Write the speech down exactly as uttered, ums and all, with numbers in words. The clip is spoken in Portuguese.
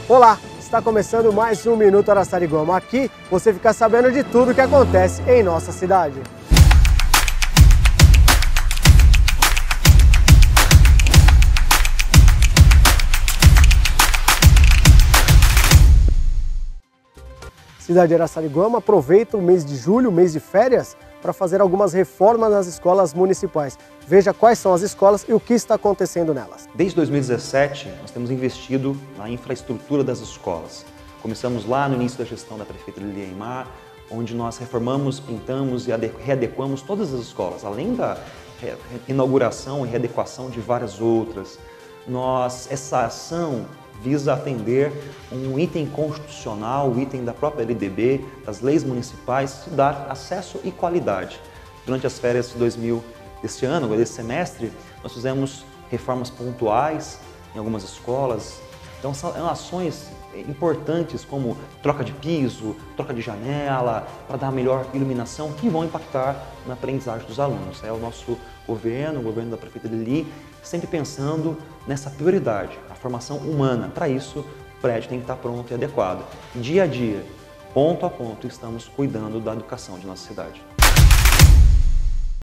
Olá, está começando mais um Minuto Araçariguama. Aqui você fica sabendo de tudo o que acontece em nossa cidade. Cidade de Araçariguama aproveita o mês de julho, mês de férias, para fazer algumas reformas nas escolas municipais. Veja quais são as escolas e o que está acontecendo nelas. Desde dois mil e dezessete, nós temos investido na infraestrutura das escolas. Começamos lá no início da gestão da prefeita Lili Aimar, onde nós reformamos, pintamos e readequamos todas as escolas, além da inauguração e readequação de várias outras. Nós, essa ação visa atender um item constitucional, o item da própria L D B, das leis municipais, de dar acesso e qualidade. Durante as férias de dois mil deste ano, desse semestre, nós fizemos reformas pontuais em algumas escolas. Então são ações importantes como troca de piso, troca de janela, para dar melhor iluminação, que vão impactar na aprendizagem dos alunos. É o nosso governo, o governo da prefeita Lili, sempre pensando nessa prioridade, a formação humana. Para isso, o prédio tem que estar pronto e adequado. Dia a dia, ponto a ponto, estamos cuidando da educação de nossa cidade.